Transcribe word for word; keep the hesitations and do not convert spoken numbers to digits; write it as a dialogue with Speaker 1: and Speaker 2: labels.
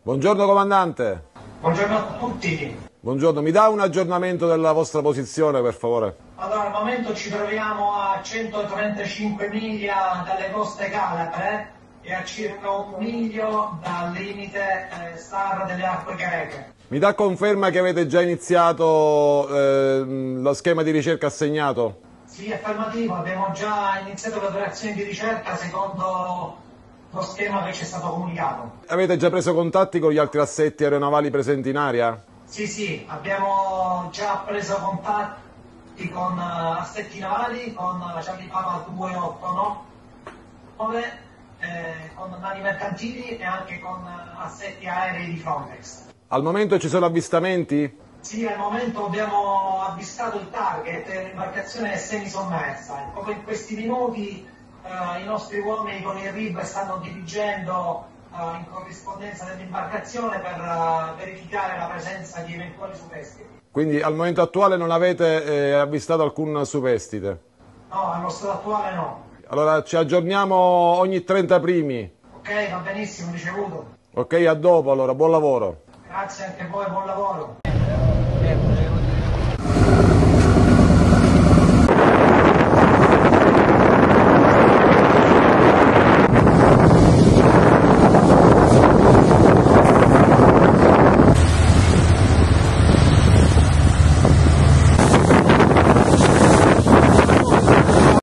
Speaker 1: Buongiorno comandante.
Speaker 2: Buongiorno a tutti.
Speaker 1: Buongiorno, mi dà un aggiornamento della vostra posizione per favore?
Speaker 2: Allora, al momento ci troviamo a centotrentacinque miglia dalle coste calabre e a circa un miglio dal limite eh, star delle acque greche.
Speaker 1: Mi dà conferma che avete già iniziato eh, lo schema di ricerca assegnato?
Speaker 2: Sì, affermativo, abbiamo già iniziato le operazioni di ricerca secondo lo schema che ci è stato comunicato.
Speaker 1: Avete già preso contatti con gli altri assetti aeronavali presenti in area?
Speaker 2: Sì, sì, abbiamo già preso contatti con uh, assetti navali, con la Charlie Papa due otto nove, eh, con navi mercantili e anche con uh, assetti aerei di Frontex.
Speaker 1: Al momento ci sono avvistamenti?
Speaker 2: Sì, al momento abbiamo avvistato il target, l'imbarcazione è semisommersa. Proprio in questi minuti uh, i nostri uomini con il R I B stanno dirigendo uh, in corrispondenza dell'imbarcazione per uh, verificare la presenza di eventuali superstiti.
Speaker 1: Quindi al momento attuale non avete eh, avvistato alcun superstite?
Speaker 2: No, allo stato attuale no.
Speaker 1: Allora ci aggiorniamo ogni trenta primi.
Speaker 2: Ok, va benissimo, ricevuto.
Speaker 1: Ok, a dopo allora, buon lavoro.
Speaker 2: Grazie anche a voi, buon lavoro.